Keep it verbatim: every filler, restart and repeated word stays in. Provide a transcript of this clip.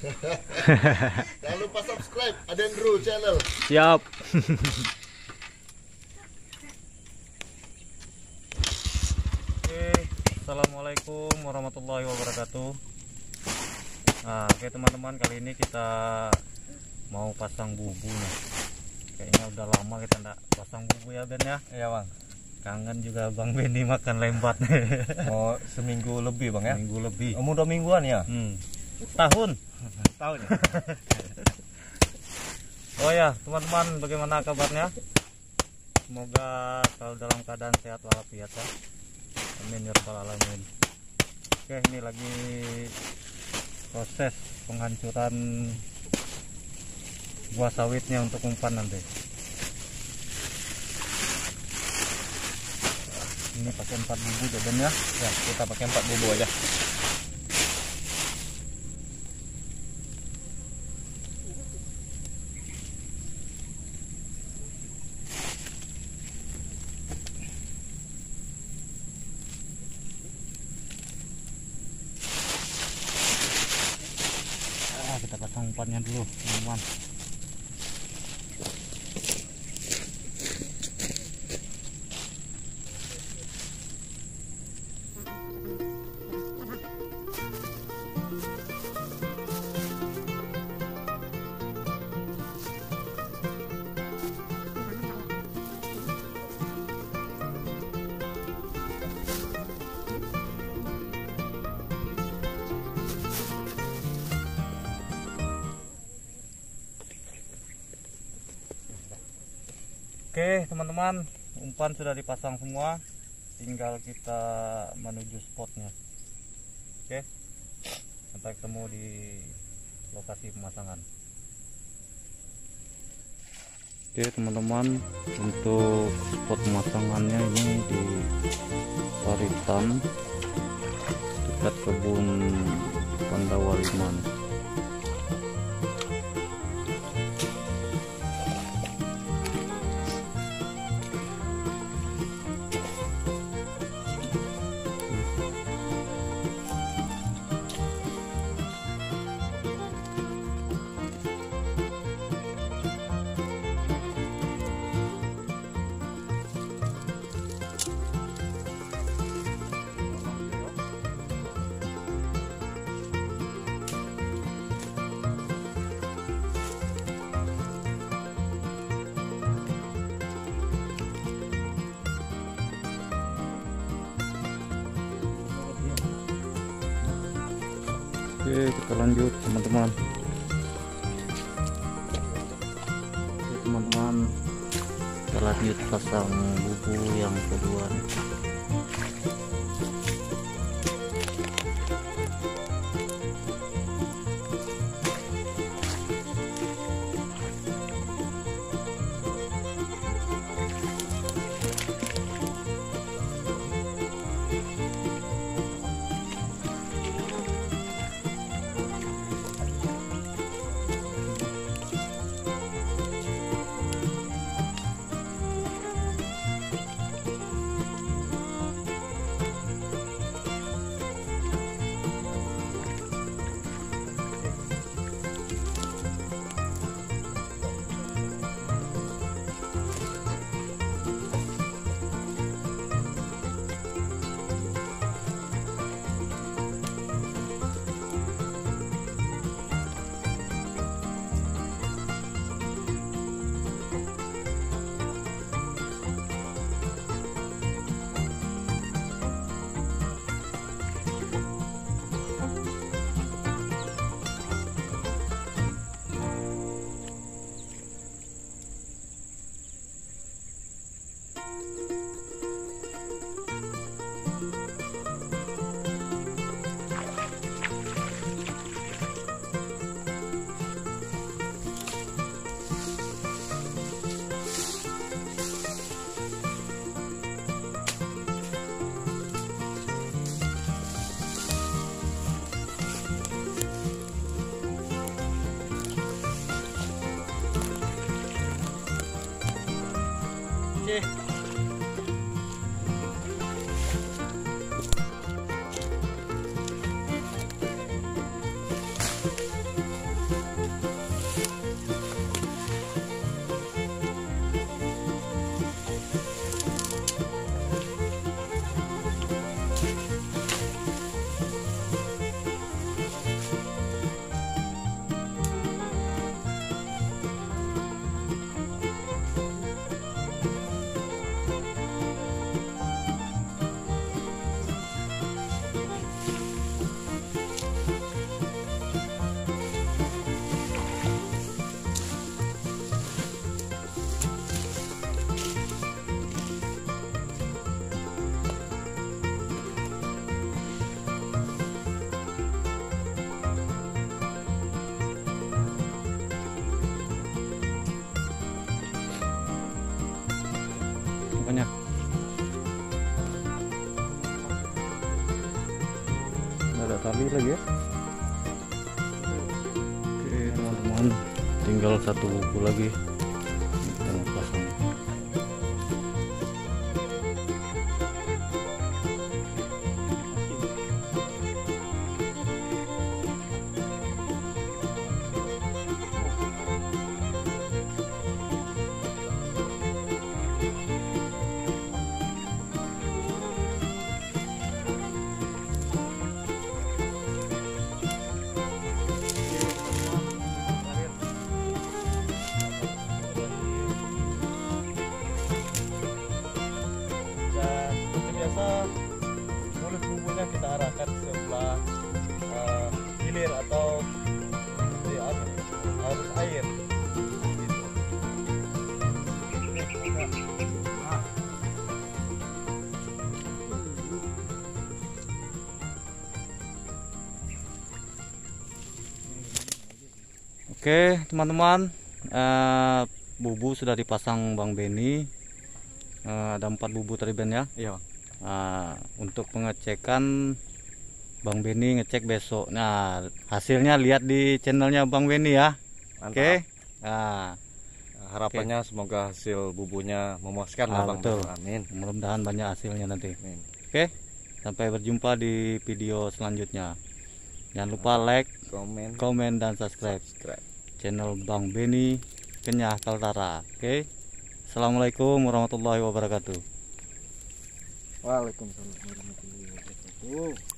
Jangan lupa subscribe Adendro Channel. Siap. Oke, assalamualaikum warahmatullahi wabarakatuh. Nah, oke teman-teman, kali ini kita mau pasang bubu nih. Kayaknya udah lama kita enggak pasang bubu ya Ben ya. Iya bang. Kangen juga Bang Benny makan lembat. Oh seminggu lebih bang ya? Minggu lebih. Umur dua mingguan ya? Hmm. Tahun. Tahun ya? Oh ya teman-teman, bagaimana kabarnya? Semoga selalu dalam keadaan sehat walafiat ya. Amin ya rabbal alamin. Oke, ini lagi proses penghancuran buah sawitnya untuk umpan nanti. Ini pakai empat bubu jaden ya. Ya kita pakai empat bubu aja. Ah, kita pasang umpannya dulu teman-teman. Oke teman-teman, umpan sudah dipasang semua, tinggal kita menuju spotnya. Oke, sampai ketemu di lokasi pemasangan. Oke teman-teman, untuk spot pemasangannya ini di Paritan dekat kebun Pandawa lima nih. Oke, kita lanjut teman-teman. Oke teman-teman, kita lanjut pasang bubu yang kedua nih. lagi ya. Oke teman-teman, tinggal satu buku lagi kita mau pasang. Dan seperti biasa mulut bumbunya kita arahkan sebelah uh, hilir atau di arus, arus air gitu. Nah, Oke teman-teman, eh, bubu sudah dipasang Bang Benny. Eh, ada empat bubu tadi Ben ya. iya. Nah, untuk pengecekan Bang Benny ngecek besok. Nah, hasilnya lihat di channelnya Bang Benny ya. Mantap. Oke. Nah, Harapannya semoga hasil bubunya memuaskan lah Ah, Bang. betul. Amin. mudah-mudahan banyak hasilnya nanti. Amin. Oke. Sampai berjumpa di video selanjutnya. Jangan lupa like, Komen, komen dan subscribe subscribe. channel Bang Benny Kenyah Kaltara. Oke. Assalamualaikum warahmatullahi wabarakatuh. Waalaikumsalam warahmatullahi wabarakatuh.